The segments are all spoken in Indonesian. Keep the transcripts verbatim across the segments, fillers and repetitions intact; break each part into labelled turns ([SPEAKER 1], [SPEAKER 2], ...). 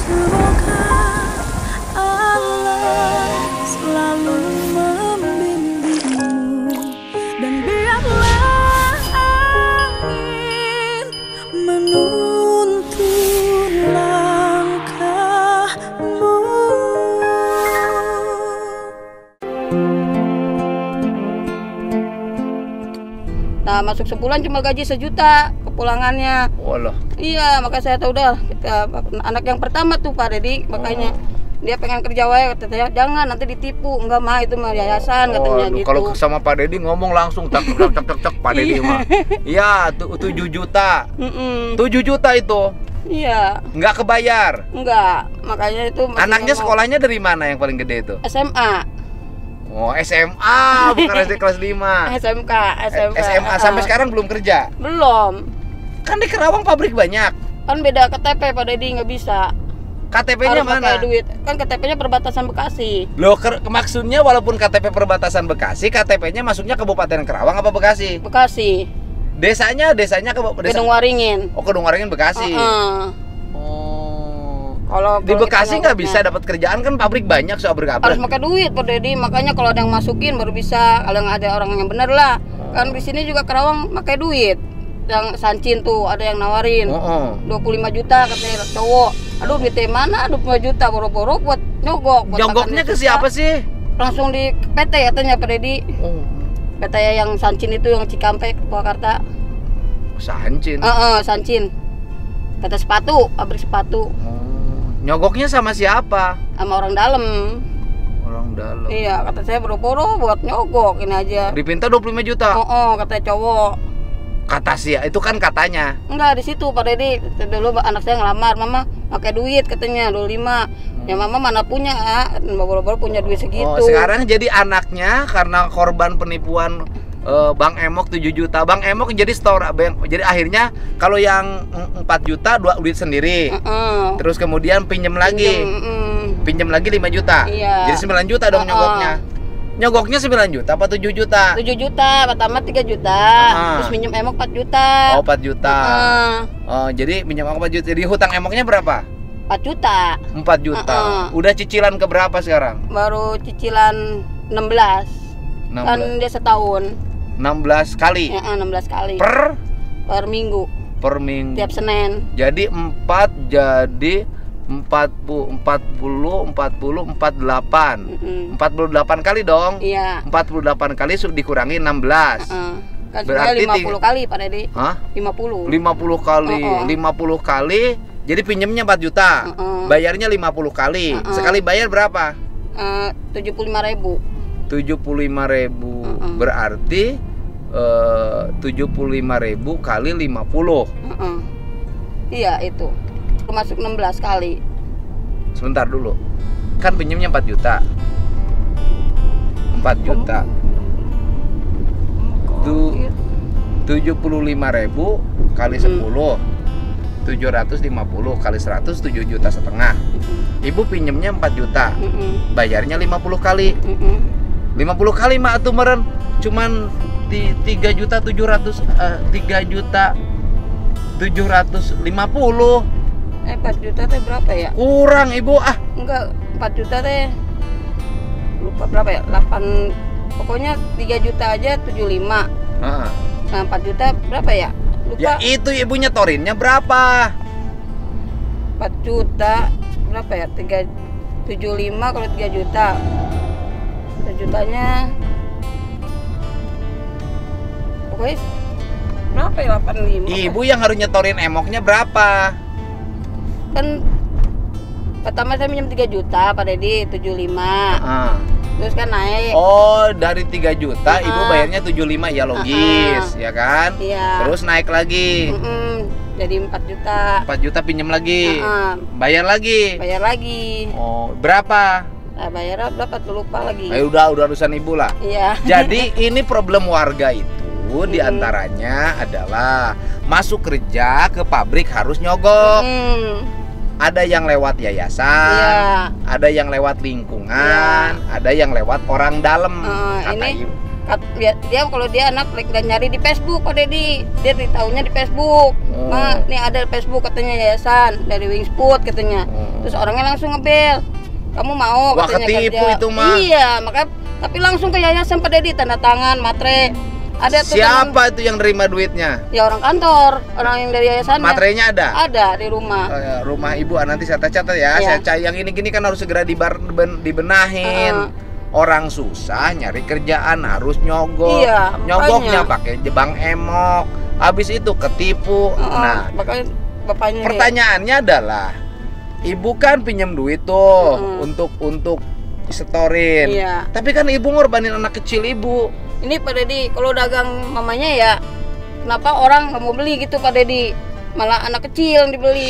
[SPEAKER 1] Semoga Allah selalu membimbingmu dan biarlah angin menuntun langkahmu.
[SPEAKER 2] Nah, masuk sebulan cuma gaji sejuta kepulangannya.
[SPEAKER 3] Walah.
[SPEAKER 2] Iya, makanya saya tahu udah kita, anak yang pertama tuh Pak Dedi, makanya oh. dia pengen kerja wae, kata saya jangan nanti ditipu. Enggak mah, itu mah yayasan
[SPEAKER 3] oh,
[SPEAKER 2] katanya
[SPEAKER 3] aduh,
[SPEAKER 2] gitu.
[SPEAKER 3] Kalau sama Pak Dedi ngomong langsung tak tak tak tak tak Pak Dedi mah. Iya, tujuh juta. tujuh juta itu.
[SPEAKER 2] Iya.
[SPEAKER 3] Enggak kebayar.
[SPEAKER 2] Enggak, makanya itu
[SPEAKER 3] anaknya ngomong. Sekolahnya dari mana yang paling gede itu?
[SPEAKER 2] S M A.
[SPEAKER 3] Oh, S M A, bukan S D kelas lima.
[SPEAKER 2] S M K, S M K.
[SPEAKER 3] S M A sampai sekarang belum kerja?
[SPEAKER 2] Belum.
[SPEAKER 3] Kan di Kerawang pabrik banyak.
[SPEAKER 2] Kan beda K T P Pak Dedi, nggak bisa.
[SPEAKER 3] K T P-nya mana?
[SPEAKER 2] Pakai duit. Kan K T P-nya perbatasan Bekasi.
[SPEAKER 3] Loh, ke maksudnya walaupun K T P perbatasan Bekasi, K T P-nya masuknya Kabupaten Kerawang apa Bekasi?
[SPEAKER 2] Bekasi.
[SPEAKER 3] Desanya, desanya ke desa...
[SPEAKER 2] Kedung Waringin.
[SPEAKER 3] Oh, Kedung Waringin Bekasi.
[SPEAKER 2] Uh -uh.
[SPEAKER 3] Oh.
[SPEAKER 2] Kalau
[SPEAKER 3] di Bekasi nggak bisa dapat kerjaan, kan pabrik banyak soal berkabar.
[SPEAKER 2] Harus pakai duit Pak Dedi, makanya kalau ada yang masukin baru bisa, kalau nggak ada orang yang bener lah. Kan di sini juga Kerawang pakai duit. Yang Sancin tuh ada yang nawarin
[SPEAKER 3] oh, oh.
[SPEAKER 2] dua puluh lima juta katanya cowok. Aduh duitnya mana? dua puluh lima juta boro-boro buat nyogok. Buat
[SPEAKER 3] nyogoknya ke siapa sih?
[SPEAKER 2] Langsung di P T katanya Pak Dedi.
[SPEAKER 3] Oh.
[SPEAKER 2] P T yang Sancin itu yang Cikampek, Purwakarta.
[SPEAKER 3] Sancin?
[SPEAKER 2] Uh -uh, Sancin. P T sepatu, pabrik sepatu.
[SPEAKER 3] Oh. Nyogoknya sama siapa?
[SPEAKER 2] Sama orang dalam.
[SPEAKER 3] Orang dalam.
[SPEAKER 2] Iya, kata saya boro-boro buat nyogok ini aja.
[SPEAKER 3] Dipinta dua puluh lima juta?
[SPEAKER 2] Oh, oh katanya cowok.
[SPEAKER 3] Kata sih, itu kan katanya.
[SPEAKER 2] Enggak, di situ Pak Dedi. Dulu anak saya ngelamar, mama pakai duit katanya dua puluh lima. Hmm. Ya mama mana punya, boro-boro punya duit segitu.
[SPEAKER 3] Oh, sekarang jadi anaknya karena korban penipuan uh, Bang Emok tujuh juta. Bang Emok jadi store bang, jadi akhirnya kalau yang empat juta dua duit sendiri. Uh -uh. Terus kemudian pinjam lagi. Pinjem, uh. pinjam lagi lima juta.
[SPEAKER 2] Iya.
[SPEAKER 3] Jadi sembilan juta dong uh -uh. nyogoknya. Nyogoknya sembilan juta apa tujuh juta?
[SPEAKER 2] tujuh juta, pertama tiga juta. Uh. Terus pinjam Emok empat juta.
[SPEAKER 3] Oh, empat juta.
[SPEAKER 2] Uh.
[SPEAKER 3] Oh, jadi pinjam Emok empat juta. Jadi hutang Emoknya berapa?
[SPEAKER 2] empat juta.
[SPEAKER 3] empat juta. Uh -uh. Udah cicilan ke berapa sekarang?
[SPEAKER 2] Baru cicilan enam belas. enam belas. Kan dia setahun.
[SPEAKER 3] enam belas kali?
[SPEAKER 2] Ya, enam belas kali.
[SPEAKER 3] Per?
[SPEAKER 2] Per minggu.
[SPEAKER 3] Per minggu.
[SPEAKER 2] Tiap Senin.
[SPEAKER 3] Jadi empat jadi empat puluh, empat puluh, empat puluh, empat puluh delapan. Mm-hmm. empat puluh delapan kali dong?
[SPEAKER 2] Iya.
[SPEAKER 3] empat puluh delapan kali dikurangi enam belas.
[SPEAKER 2] Uh-uh. Kan berarti lima puluh kali Pak Dedi.
[SPEAKER 3] Hah?
[SPEAKER 2] lima puluh.
[SPEAKER 3] lima puluh kali. Uh-uh. lima puluh kali. Jadi pinjamnya empat juta. Uh-uh. Bayarnya lima puluh kali. Uh-uh. Sekali bayar berapa?
[SPEAKER 2] Uh, tujuh puluh lima ribu.
[SPEAKER 3] tujuh puluh lima ribu. Uh-uh. Berarti uh, tujuh puluh lima ribu kali lima puluh.
[SPEAKER 2] Uh-uh. Iya, itu. Masuk enam belas kali.
[SPEAKER 3] Sebentar dulu. Kan pinjamnya empat juta. empat juta. Tuh tujuh puluh lima ribu kali sepuluh. tujuh ratus lima puluh kali seratus, tujuh juta setengah. Ibu pinjamnya empat juta. Bayarnya lima puluh kali. lima puluh kali mak tuh meren cuman tiga juta tujuh ratus uh, tiga juta tujuh ratus lima puluh.
[SPEAKER 2] Eh empat juta teh berapa ya?
[SPEAKER 3] Kurang Ibu ah.
[SPEAKER 2] Enggak, empat juta teh lupa berapa ya? delapan, pokoknya tiga juta aja tujuh puluh lima. Heeh. Nah, empat juta berapa ya? Lupa.
[SPEAKER 3] Ya itu Ibu nyetorinnya berapa?
[SPEAKER 2] empat juta berapa ya? tiga tujuh puluh lima kalau tiga juta. satu jutanya pokoknya berapa ya? delapan puluh lima.
[SPEAKER 3] Ibu yang harus nyetorin emoknya berapa?
[SPEAKER 2] Kan pertama saya minjem tiga juta Pak Dedi, tujuh puluh lima. Uh-huh. Terus kan naik.
[SPEAKER 3] Oh, dari tiga juta uh-huh. Ibu bayarnya tujuh puluh lima, ya logis, uh-huh. ya kan?
[SPEAKER 2] Iya.
[SPEAKER 3] Terus naik lagi.
[SPEAKER 2] Uh-uh. Jadi empat juta.
[SPEAKER 3] empat juta pinjam lagi.
[SPEAKER 2] Uh-huh.
[SPEAKER 3] Bayar lagi.
[SPEAKER 2] Bayar lagi.
[SPEAKER 3] Oh, berapa?
[SPEAKER 2] Nah, bayar berapa tuh lupa lagi.
[SPEAKER 3] Eh, udah udah urusan Ibu lah.
[SPEAKER 2] Iya.
[SPEAKER 3] Jadi ini problem warga itu hmm. diantaranya adalah masuk kerja ke pabrik harus nyogok. Hmm. Ada yang lewat yayasan, ya. Ada yang lewat lingkungan, ya. Ada yang lewat orang dalam.
[SPEAKER 2] Uh,
[SPEAKER 3] kata
[SPEAKER 2] ini
[SPEAKER 3] ibu,
[SPEAKER 2] Kat- Dia, dia kalau dia anak like, dan nyari di Facebook Pak Dedi, dia ditahunya di Facebook.
[SPEAKER 3] Oh.
[SPEAKER 2] Ma, nih ada Facebook katanya yayasan dari Wingsput katanya.
[SPEAKER 3] Oh.
[SPEAKER 2] Terus orangnya langsung ngebel, kamu mau
[SPEAKER 3] Wah,
[SPEAKER 2] katanya
[SPEAKER 3] ketipu
[SPEAKER 2] kerja.
[SPEAKER 3] itu, mah.
[SPEAKER 2] Iya, makanya tapi langsung ke yayasan Pak Dedi, tanda tangan, matre. Ada tuh
[SPEAKER 3] Siapa itu yang nerima duitnya?
[SPEAKER 2] kan, ya orang kantor, orang yang dari yayasan.
[SPEAKER 3] Materainya ada?
[SPEAKER 2] Ada di rumah.
[SPEAKER 3] Oh, ya, rumah ibu, ah, nanti saya catat ya.
[SPEAKER 2] Iya.
[SPEAKER 3] Saya cai yang ini gini kan harus segera dibar, ben- dibenahin.
[SPEAKER 2] Uh-uh.
[SPEAKER 3] Orang susah nyari kerjaan harus nyogok.
[SPEAKER 2] Iya,
[SPEAKER 3] Nyogoknya
[SPEAKER 2] makanya.
[SPEAKER 3] pakai jebang emok. Habis itu ketipu.
[SPEAKER 2] Uh-uh.
[SPEAKER 3] Nah,
[SPEAKER 2] Makanya bapaknya nih.
[SPEAKER 3] pertanyaannya adalah, ibu kan pinjam duit tuh
[SPEAKER 2] Mm.
[SPEAKER 3] untuk untuk setorin.
[SPEAKER 2] Iya.
[SPEAKER 3] Tapi kan ibu ngorbanin anak kecil ibu.
[SPEAKER 2] Ini Pak Dedi, kalau dagang mamanya ya, kenapa orang nggak mau beli gitu Pak Dedi? Malah anak kecil yang dibeli.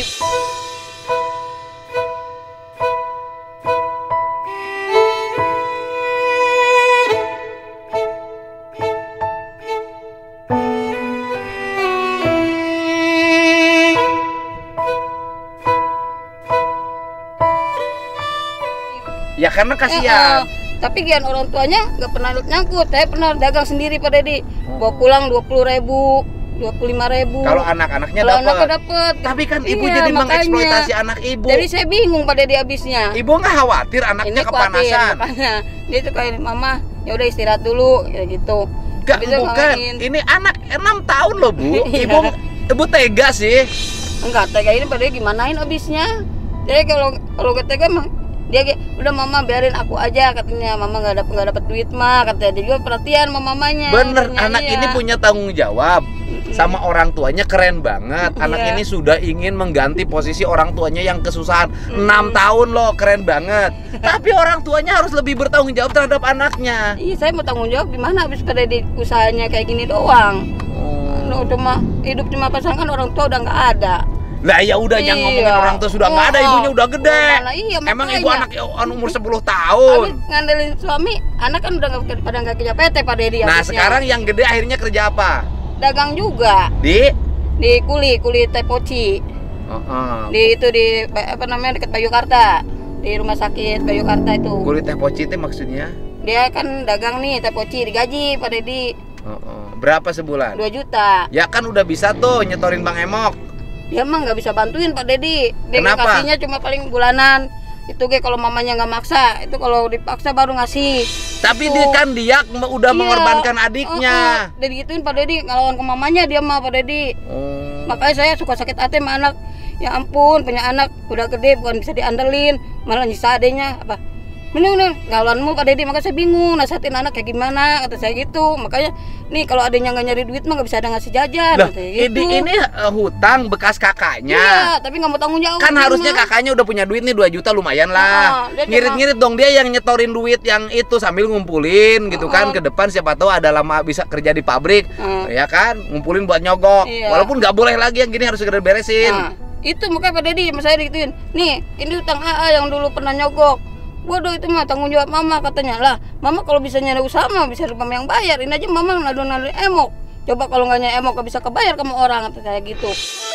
[SPEAKER 3] Ya karena
[SPEAKER 2] Eh,
[SPEAKER 3] kasihan.
[SPEAKER 2] eh, tapi gian orang tuanya nggak pernah nyangkut. Saya pernah dagang sendiri Pak Dedi,
[SPEAKER 3] Oh.
[SPEAKER 2] bawa pulang dua puluh ribu, dua puluh lima ribu.
[SPEAKER 3] Kalau anak-anaknya
[SPEAKER 2] Kalau anaknya
[SPEAKER 3] dapat.
[SPEAKER 2] dapet.
[SPEAKER 3] Tapi kan ibu
[SPEAKER 2] Iya,
[SPEAKER 3] jadi
[SPEAKER 2] makanya.
[SPEAKER 3] mengeksploitasi anak ibu.
[SPEAKER 2] Jadi saya bingung Pak Dedi abisnya.
[SPEAKER 3] Ibu nggak khawatir anaknya
[SPEAKER 2] Ini
[SPEAKER 3] kepanasan?
[SPEAKER 2] khawatir, makanya dia tuh kayak mama, ya udah istirahat dulu, kayak gitu.
[SPEAKER 3] Gak,
[SPEAKER 2] Habis itu
[SPEAKER 3] bukan.
[SPEAKER 2] ngawain.
[SPEAKER 3] Ini anak enam tahun loh bu.
[SPEAKER 2] Iya.
[SPEAKER 3] Ibu, ibu tega sih.
[SPEAKER 2] Enggak tega ini pada gimanain abisnya. Jadi kalau kalau gak tega mah dia kayak udah mama biarin aku aja katanya, mama nggak dapat nggak dapat duit mah katanya. Dia juga perhatian sama mamanya.
[SPEAKER 3] Bener,
[SPEAKER 2] katanya,
[SPEAKER 3] anak
[SPEAKER 2] iya.
[SPEAKER 3] ini punya tanggung jawab sama orang tuanya, keren banget. Anak
[SPEAKER 2] Iya.
[SPEAKER 3] ini sudah ingin mengganti posisi orang tuanya yang kesusahan. enam tahun loh, keren banget. Tapi orang tuanya harus lebih bertanggung jawab terhadap anaknya.
[SPEAKER 2] Iya, saya mau tanggung jawab gimana abis pada di usahanya kayak gini doang.
[SPEAKER 3] Oh.
[SPEAKER 2] Lo cuma hidup cuma pasangan, orang tua udah nggak ada.
[SPEAKER 3] Lah ya udah, yang
[SPEAKER 2] Iya.
[SPEAKER 3] ngomongin orang tua sudah nggak ada,
[SPEAKER 2] Oh,
[SPEAKER 3] ibunya udah gede.
[SPEAKER 2] Lah, iya,
[SPEAKER 3] Emang
[SPEAKER 2] makanya.
[SPEAKER 3] ibu anak anu umur sepuluh
[SPEAKER 2] Abis
[SPEAKER 3] tahun.
[SPEAKER 2] ngandelin suami, anak kan udah nggak pada nggak kerja P T Pak Dedi.
[SPEAKER 3] Nah
[SPEAKER 2] abisnya.
[SPEAKER 3] sekarang yang gede akhirnya kerja apa?
[SPEAKER 2] dagang juga
[SPEAKER 3] Di?
[SPEAKER 2] di kuli kuli tepoci.
[SPEAKER 3] Oh, oh.
[SPEAKER 2] Di itu di apa namanya dekat Bayukarta, di rumah sakit Bayukarta itu.
[SPEAKER 3] Kulit teh poci itu maksudnya?
[SPEAKER 2] Dia kan dagang nih teh poci, digaji Pak Dedi
[SPEAKER 3] Oh, oh. Berapa sebulan?
[SPEAKER 2] dua juta.
[SPEAKER 3] Ya kan udah bisa tuh nyetorin Bang Emok.
[SPEAKER 2] Dia mah nggak bisa bantuin Pak Dedi. Dia
[SPEAKER 3] Kenapa?
[SPEAKER 2] kasihnya cuma paling bulanan. Itu ge kalau mamanya nggak maksa, itu kalau dipaksa baru ngasih.
[SPEAKER 3] Tapi
[SPEAKER 2] Itu.
[SPEAKER 3] dia kan dia udah
[SPEAKER 2] Iya.
[SPEAKER 3] mengorbankan adiknya.
[SPEAKER 2] Uh-uh. Dan gituin Pak Dedi, ngelawan ke mamanya dia mah Pak Dedi.
[SPEAKER 3] Oh.
[SPEAKER 2] Makanya saya suka sakit hati sama anak. Ya ampun, punya anak udah gede bukan bisa diandelin, malah nyisa adenya apa? Ini udah ngelawanmu Pak Dedi, makanya saya bingung nasihatin anak kayak gimana, kata saya gitu. Makanya nih kalau adanya nggak nyari duit mah nggak bisa ada ngasih jajan.
[SPEAKER 3] Lah,
[SPEAKER 2] katanya
[SPEAKER 3] ini,
[SPEAKER 2] gitu.
[SPEAKER 3] ini uh, hutang bekas kakaknya.
[SPEAKER 2] Iya, tapi nggak mau tanggung jawab.
[SPEAKER 3] Kan
[SPEAKER 2] dia
[SPEAKER 3] harusnya
[SPEAKER 2] mah.
[SPEAKER 3] kakaknya udah punya duit nih dua juta, lumayan
[SPEAKER 2] Ah,
[SPEAKER 3] lah.
[SPEAKER 2] dia cuma-
[SPEAKER 3] Ngirit-ngirit dong, dia yang nyetorin duit yang itu sambil ngumpulin gitu kan.
[SPEAKER 2] Ah.
[SPEAKER 3] Ke depan siapa tahu ada lama bisa kerja di pabrik.
[SPEAKER 2] Ah.
[SPEAKER 3] Ya kan, ngumpulin buat nyogok.
[SPEAKER 2] Iya.
[SPEAKER 3] Walaupun nggak boleh lagi, yang gini harus segera beresin.
[SPEAKER 2] Nah, itu makanya Pak Dedi sama saya digituin. Nih, ini utang A A yang dulu pernah nyogok. Waduh, itu mah tanggung jawab mama katanya. Lah, mama kalau bisa nyari usaha mah bisa mama yang bayar. Ini aja mama ngadu-ngadu emok. Coba kalau nggak nyari emok nggak bisa kebayar kamu orang, kata saya gitu.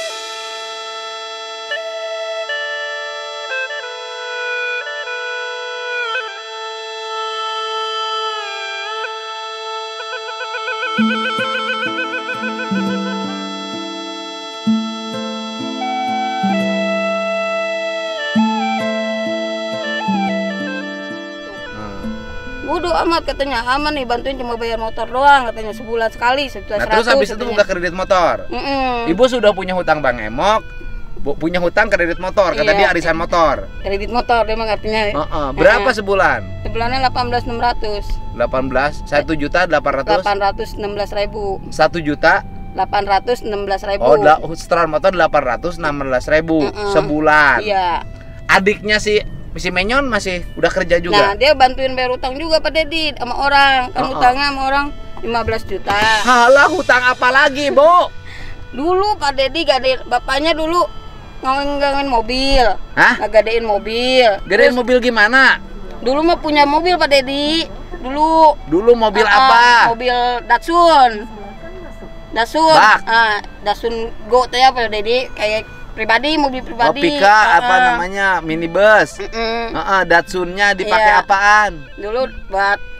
[SPEAKER 3] Hmm.
[SPEAKER 2] Bodoh amat katanya, aman nih bantuin cuma bayar motor doang katanya sebulan sekali sejuta
[SPEAKER 3] Nah terus habis itu buka kredit motor.
[SPEAKER 2] Mm-mm.
[SPEAKER 3] Ibu sudah punya hutang Bang Emok, bu- punya hutang kredit motor, kata
[SPEAKER 2] Iya.
[SPEAKER 3] dia arisan motor.
[SPEAKER 2] Kredit motor dia mah artinya.
[SPEAKER 3] Heeh, berapa
[SPEAKER 2] Eh.
[SPEAKER 3] sebulan?
[SPEAKER 2] Sebulannya delapan belas enam ratus.
[SPEAKER 3] delapan belas, satu juta delapan ratus,
[SPEAKER 2] delapan ratus enam belas ribu.
[SPEAKER 3] satu juta.
[SPEAKER 2] delapan ratus enam belas ribu.
[SPEAKER 3] Oh, da- setelah motor delapan ratus enam belas ribu
[SPEAKER 2] Mm-mm.
[SPEAKER 3] sebulan.
[SPEAKER 2] Iya.
[SPEAKER 3] Adiknya si si Menyon masih udah kerja
[SPEAKER 2] Nah,
[SPEAKER 3] juga.
[SPEAKER 2] dia bantuin bayar utang juga Pak Dedi sama orang. Kan
[SPEAKER 3] Oh, oh.
[SPEAKER 2] utangnya sama orang lima belas juta.
[SPEAKER 3] Halah, hutang apa lagi, Bu?
[SPEAKER 2] Dulu Pak Dedi gadein bapaknya dulu ngawin-ngawin mobil.
[SPEAKER 3] Hah?
[SPEAKER 2] Ngagadein mobil.
[SPEAKER 3] Gedein
[SPEAKER 2] Terus
[SPEAKER 3] mobil gimana?
[SPEAKER 2] dulu mah punya mobil Pak Dedi. Dulu
[SPEAKER 3] Dulu mobil
[SPEAKER 2] Ah,
[SPEAKER 3] apa?
[SPEAKER 2] ah, mobil Datsun. Datsun.
[SPEAKER 3] Bak.
[SPEAKER 2] Ah, Datsun Go teh apa Dedi? Kayak pribadi, mobil
[SPEAKER 3] Oh,
[SPEAKER 2] pribadi.
[SPEAKER 3] Pika
[SPEAKER 2] Ah,
[SPEAKER 3] apa
[SPEAKER 2] ah.
[SPEAKER 3] namanya? Minibus.
[SPEAKER 2] Mm-mm.
[SPEAKER 3] Heeh, Datsunnya dipakai
[SPEAKER 2] Iya.
[SPEAKER 3] apaan?
[SPEAKER 2] Dulu buat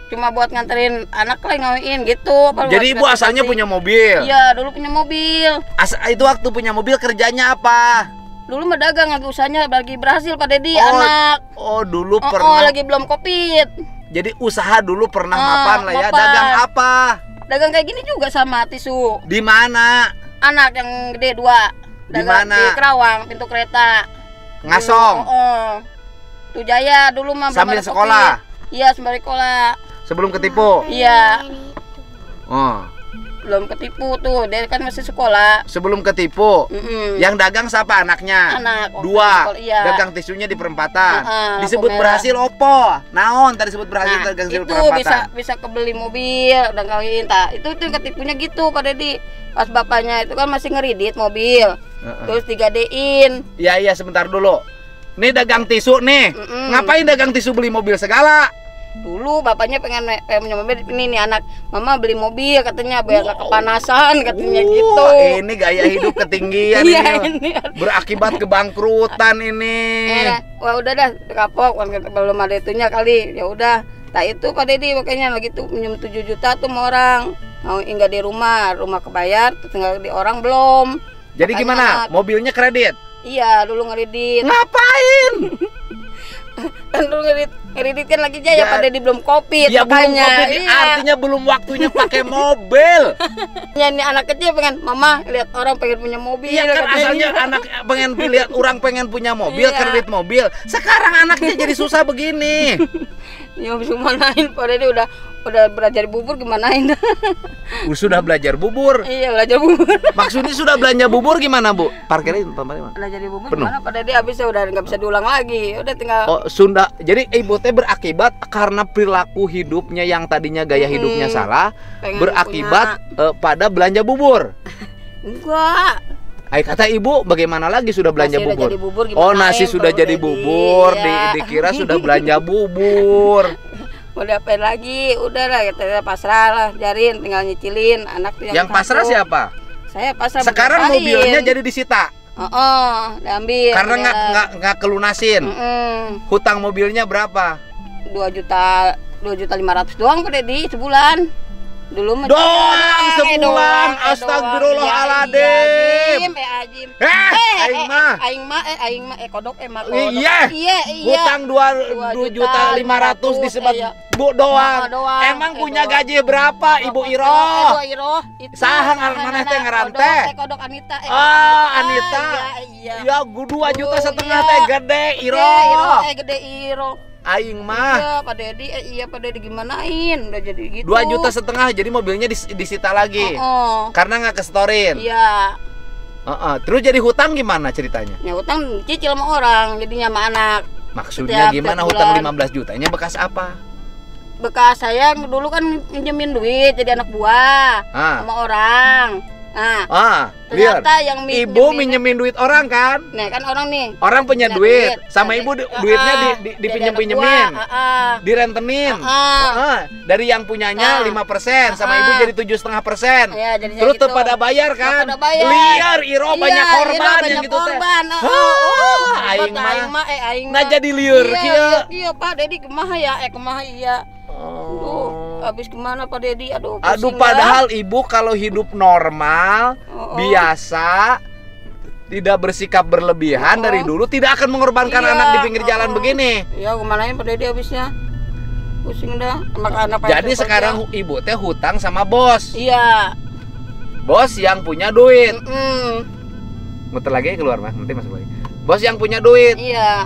[SPEAKER 2] cuma buat nganterin anak lah ngawin gitu. Apa
[SPEAKER 3] Jadi
[SPEAKER 2] buat
[SPEAKER 3] ibu asalnya
[SPEAKER 2] transportasi.
[SPEAKER 3] punya mobil.
[SPEAKER 2] Iya, dulu punya mobil.
[SPEAKER 3] As itu waktu punya mobil kerjanya apa?
[SPEAKER 2] Dulu mah dagang, lagi usahanya lagi berhasil Pak Dedi,
[SPEAKER 3] Oh,
[SPEAKER 2] anak.
[SPEAKER 3] Oh dulu
[SPEAKER 2] Oh, oh,
[SPEAKER 3] pernah.
[SPEAKER 2] lagi belum covid.
[SPEAKER 3] Jadi usaha dulu pernah
[SPEAKER 2] Ah,
[SPEAKER 3] mapan lah ya.
[SPEAKER 2] mapan.
[SPEAKER 3] Dagang apa?
[SPEAKER 2] Dagang kayak gini juga sama tisu.
[SPEAKER 3] Di mana?
[SPEAKER 2] Anak yang gede dua.
[SPEAKER 3] Di
[SPEAKER 2] Dagang
[SPEAKER 3] mana?
[SPEAKER 2] Di Kerawang, pintu kereta.
[SPEAKER 3] Ngasong.
[SPEAKER 2] Dulu, oh, oh. Tuh Jaya dulu mah belum
[SPEAKER 3] Sambil
[SPEAKER 2] ada
[SPEAKER 3] sekolah?
[SPEAKER 2] Covid. Iya, sambil sekolah.
[SPEAKER 3] Sebelum ketipu.
[SPEAKER 2] Iya,
[SPEAKER 3] Oh.
[SPEAKER 2] belum ketipu tuh. Dia kan masih sekolah.
[SPEAKER 3] Sebelum ketipu.
[SPEAKER 2] Mm-mm.
[SPEAKER 3] Yang dagang siapa anaknya?
[SPEAKER 2] Anak. waktu
[SPEAKER 3] Dua.
[SPEAKER 2] sekolah, iya.
[SPEAKER 3] Dagang tisunya di perempatan.
[SPEAKER 2] Ah, ah,
[SPEAKER 3] Disebut
[SPEAKER 2] lampu merah.
[SPEAKER 3] berhasil opo? Naon tadi disebut berhasil
[SPEAKER 2] Nah,
[SPEAKER 3] dagang di
[SPEAKER 2] itu
[SPEAKER 3] perempatan.
[SPEAKER 2] bisa bisa kebeli mobil dan kawin tak. Itu tuh ketipunya gitu Pak Dedi. Pas bapaknya itu kan masih ngeridit mobil.
[SPEAKER 3] Heeh.
[SPEAKER 2] Terus digadein.
[SPEAKER 3] Iya iya sebentar dulu. Nih dagang tisu nih.
[SPEAKER 2] Mm-mm.
[SPEAKER 3] Ngapain dagang tisu beli mobil segala?
[SPEAKER 2] Dulu bapaknya pengen pengen punya mobil, ini nih anak, mama beli mobil katanya biar gak kepanasan katanya gitu.
[SPEAKER 3] Wah, ini gaya hidup ketinggian
[SPEAKER 2] Iya
[SPEAKER 3] ini.
[SPEAKER 2] ini.
[SPEAKER 3] Berakibat kebangkrutan ini.
[SPEAKER 2] Eh, wah udah dah kapok kan belum ada itunya kali. Ya udah. Tak itu Pak Dedi makanya lagi tuh minjem tujuh juta tuh sama orang. Mau enggak di rumah, rumah kebayar, tinggal di orang belum.
[SPEAKER 3] Jadi
[SPEAKER 2] Makanya
[SPEAKER 3] gimana?
[SPEAKER 2] anak-
[SPEAKER 3] Mobilnya kredit?
[SPEAKER 2] Iya, dulu ngeridit.
[SPEAKER 3] Ngapain?
[SPEAKER 2] Kan dulu ngeridit, ngeridit kan lagi jaya
[SPEAKER 3] Ya.
[SPEAKER 2] Pak Dedi belum covid
[SPEAKER 3] Ya belum
[SPEAKER 2] makanya.
[SPEAKER 3] covid,
[SPEAKER 2] Iya.
[SPEAKER 3] artinya belum waktunya pakai mobil.
[SPEAKER 2] Ya, ini anak kecil pengen, mama lihat orang pengen punya mobil.
[SPEAKER 3] Iya kan
[SPEAKER 2] katanya.
[SPEAKER 3] asalnya anak pengen lihat orang pengen punya mobil,
[SPEAKER 2] Iya.
[SPEAKER 3] kredit mobil. Sekarang anaknya jadi susah begini.
[SPEAKER 2] Ya bisa manain Pak Dedi udah udah belajar bubur gimanain.
[SPEAKER 3] Sudah belajar bubur.
[SPEAKER 2] Iya belajar bubur.
[SPEAKER 3] Maksudnya sudah belanja bubur gimana, Bu? Parkirnya tempatnya mana?
[SPEAKER 2] Belajar bubur
[SPEAKER 3] Penuh.
[SPEAKER 2] gimana Pak Dedi habisnya udah nggak bisa diulang lagi. Udah tinggal
[SPEAKER 3] Oh, Sunda. Jadi ibu teh berakibat karena perilaku hidupnya yang tadinya gaya
[SPEAKER 2] Hmm.
[SPEAKER 3] hidupnya salah,
[SPEAKER 2] pengen
[SPEAKER 3] berakibat eh, pada belanja bubur.
[SPEAKER 2] punya. Enggak.
[SPEAKER 3] Ay, kata ibu, bagaimana lagi sudah belanja
[SPEAKER 2] Nasi udah
[SPEAKER 3] bubur?
[SPEAKER 2] jadi bubur,
[SPEAKER 3] Oh,
[SPEAKER 2] gimanain
[SPEAKER 3] nasi sudah
[SPEAKER 2] kalau
[SPEAKER 3] jadi
[SPEAKER 2] Dedi?
[SPEAKER 3] bubur, di,
[SPEAKER 2] Iya.
[SPEAKER 3] dikira sudah belanja bubur.
[SPEAKER 2] Mau diapain lagi? Udah lah kita pasrah lah, jarin tinggal nyicilin anak yang,
[SPEAKER 3] Yang pasrah
[SPEAKER 2] satu.
[SPEAKER 3] siapa?
[SPEAKER 2] Saya pasrah.
[SPEAKER 3] Sekarang
[SPEAKER 2] mau
[SPEAKER 3] mobilnya
[SPEAKER 2] diapain?
[SPEAKER 3] jadi disita
[SPEAKER 2] Oh, oh diambil.
[SPEAKER 3] karena nggak nggak nggak kelunasin.
[SPEAKER 2] Mm-mm.
[SPEAKER 3] Hutang mobilnya berapa?
[SPEAKER 2] dua juta dua juta lima ratus doang Pak Dedi sebulan. Dulu mah
[SPEAKER 3] Doang
[SPEAKER 2] eh,
[SPEAKER 3] sebulan,
[SPEAKER 2] doang, eh,
[SPEAKER 3] astagfirullahaladzim.
[SPEAKER 2] doang. Iya, Ajim, eh Ajim.
[SPEAKER 3] Eh,
[SPEAKER 2] Eh,
[SPEAKER 3] aing
[SPEAKER 2] eh,
[SPEAKER 3] mah.
[SPEAKER 2] eh, aing mah eh aing mah eh kodok eh mah kodok.
[SPEAKER 3] Iya.
[SPEAKER 2] Iya, iya.
[SPEAKER 3] Hutang dua
[SPEAKER 2] Dua
[SPEAKER 3] juta lima ratus disebut
[SPEAKER 2] iya.
[SPEAKER 3] Bu doang.
[SPEAKER 2] Oh, doang.
[SPEAKER 3] Emang
[SPEAKER 2] Eh,
[SPEAKER 3] punya
[SPEAKER 2] doang.
[SPEAKER 3] gaji berapa Ibu
[SPEAKER 2] Eh,
[SPEAKER 3] Iro?
[SPEAKER 2] Ibu Iro. Itu.
[SPEAKER 3] Saha ngaran maneh teh
[SPEAKER 2] Anak
[SPEAKER 3] ngaran
[SPEAKER 2] kodok,
[SPEAKER 3] teh?
[SPEAKER 2] Eh kodok Anita. Eh,
[SPEAKER 3] Ah, Anita.
[SPEAKER 2] Iya, iya.
[SPEAKER 3] Ya, gua dua juta
[SPEAKER 2] Oh,
[SPEAKER 3] setengah
[SPEAKER 2] iya.
[SPEAKER 3] teh gede Iro.
[SPEAKER 2] Gede, Iro. Eh gede Iro.
[SPEAKER 3] Aing mah
[SPEAKER 2] Iya, Pak Dedi. Eh iya Pak Dedi gimanain? Udah jadi gitu.
[SPEAKER 3] dua juta setengah, jadi mobilnya dis- disita lagi.
[SPEAKER 2] Oh,
[SPEAKER 3] Karena nggak kesetorin.
[SPEAKER 2] iya.
[SPEAKER 3] Heeh. Terus jadi hutang gimana ceritanya?
[SPEAKER 2] Ya utang cicil sama orang, jadinya sama anak.
[SPEAKER 3] Maksudnya
[SPEAKER 2] Setiap-
[SPEAKER 3] gimana
[SPEAKER 2] setiap
[SPEAKER 3] hutang
[SPEAKER 2] bulan.
[SPEAKER 3] lima belas jutanya bekas apa?
[SPEAKER 2] Bekas saya dulu kan minjemin duit jadi anak buah
[SPEAKER 3] Ah.
[SPEAKER 2] sama orang. Nah,
[SPEAKER 3] Ah, lihat.
[SPEAKER 2] ternyata yang min-
[SPEAKER 3] Ibu minjemin duit orang kan?
[SPEAKER 2] Nah, kan orang nih.
[SPEAKER 3] Orang punya
[SPEAKER 2] punya
[SPEAKER 3] duit,
[SPEAKER 2] duit.
[SPEAKER 3] sama
[SPEAKER 2] Jadi-
[SPEAKER 3] ibu du-
[SPEAKER 2] Ah,
[SPEAKER 3] duitnya di, di,
[SPEAKER 2] jadi
[SPEAKER 3] dipinjem-pinjemin,
[SPEAKER 2] anak buah, ah, ah.
[SPEAKER 3] direntenin.
[SPEAKER 2] Ah.
[SPEAKER 3] Ah, dari yang punyanya
[SPEAKER 2] Ah.
[SPEAKER 3] lima persen, sama
[SPEAKER 2] Ah.
[SPEAKER 3] ibu jadi tujuh setengah persen.
[SPEAKER 2] Ya, jadinya
[SPEAKER 3] Terus
[SPEAKER 2] gitu.
[SPEAKER 3] tuh pada bayar kan?
[SPEAKER 2] Pada bayar.
[SPEAKER 3] Liar, Iro
[SPEAKER 2] Iya,
[SPEAKER 3] banyak
[SPEAKER 2] Iro
[SPEAKER 3] korban yang
[SPEAKER 2] banyak
[SPEAKER 3] gitu teh.
[SPEAKER 2] korban. Ah,
[SPEAKER 3] Ah,
[SPEAKER 2] oh,
[SPEAKER 3] aing
[SPEAKER 2] hebat,
[SPEAKER 3] mah.
[SPEAKER 2] aing mah eh aing
[SPEAKER 3] Nah
[SPEAKER 2] mah.
[SPEAKER 3] jadi liur
[SPEAKER 2] Iya,
[SPEAKER 3] kieu.
[SPEAKER 2] iya, iya, Pak Dedi kemaha ya? Eh kemaha iya.
[SPEAKER 3] Oh.
[SPEAKER 2] Aduh, habis kemana Pak Dedi? Aduh,
[SPEAKER 3] Aduh,
[SPEAKER 2] pusing
[SPEAKER 3] padahal ibu kalau hidup normal,
[SPEAKER 2] Oh, oh.
[SPEAKER 3] biasa, tidak bersikap berlebihan
[SPEAKER 2] Oh.
[SPEAKER 3] dari dulu, tidak akan mengorbankan
[SPEAKER 2] Iya,
[SPEAKER 3] anak di pinggir jalan
[SPEAKER 2] oh.
[SPEAKER 3] begini.
[SPEAKER 2] Ya kemanain Pak Dedi habisnya? Pusing dah. Anak-anak
[SPEAKER 3] Jadi sekarang ibu teh hutang sama bos.
[SPEAKER 2] iya.
[SPEAKER 3] Bos yang punya duit.
[SPEAKER 2] Mm-mm.
[SPEAKER 3] Muter lagi keluar mah, nanti masuk lagi. Bos yang punya duit.
[SPEAKER 2] Iya.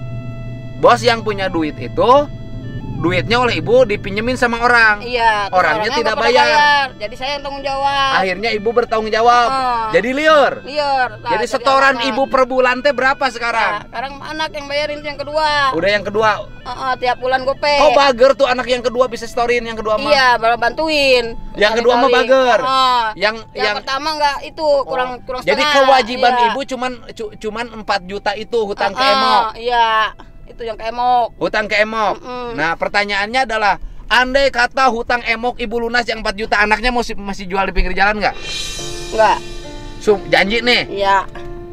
[SPEAKER 3] Bos yang punya duit itu duitnya oleh ibu dipinjemin sama orang.
[SPEAKER 2] Iya. terus
[SPEAKER 3] Orangnya tidak
[SPEAKER 2] pada
[SPEAKER 3] bayar.
[SPEAKER 2] Jadi saya yang tanggung jawab.
[SPEAKER 3] Akhirnya ibu bertanggung jawab.
[SPEAKER 2] Oh.
[SPEAKER 3] Jadi liur.
[SPEAKER 2] Liar. Nah,
[SPEAKER 3] Jadi setoran
[SPEAKER 2] anak-anak.
[SPEAKER 3] ibu per bulan teh berapa
[SPEAKER 2] Nah,
[SPEAKER 3] sekarang?
[SPEAKER 2] sekarang anak yang bayarin yang kedua.
[SPEAKER 3] Udah yang kedua.
[SPEAKER 2] Heeh, tiap bulan gope.
[SPEAKER 3] Oh bager tuh anak yang kedua bisa setorin yang kedua mah.
[SPEAKER 2] Iya, baru bantuin.
[SPEAKER 3] Yang kedua mah
[SPEAKER 2] Kali-kali.
[SPEAKER 3] bager.
[SPEAKER 2] Heeh.
[SPEAKER 3] Yang
[SPEAKER 2] Yang,
[SPEAKER 3] yang
[SPEAKER 2] pertama enggak itu kurang
[SPEAKER 3] Oh.
[SPEAKER 2] kurang
[SPEAKER 3] Jadi
[SPEAKER 2] setengah.
[SPEAKER 3] kewajiban
[SPEAKER 2] Iya.
[SPEAKER 3] ibu cuman cu- cuman empat juta itu hutang ke
[SPEAKER 2] Heeh,
[SPEAKER 3] emok.
[SPEAKER 2] Iya, itu yang ke emok.
[SPEAKER 3] Hutang ke emok.
[SPEAKER 2] Mm-mm.
[SPEAKER 3] Nah, pertanyaannya adalah andai kata hutang emok ibu lunas yang empat juta, anaknya masih masih jual di pinggir jalan nggak?
[SPEAKER 2] Enggak.
[SPEAKER 3] Sum, janji nih.
[SPEAKER 2] Iya.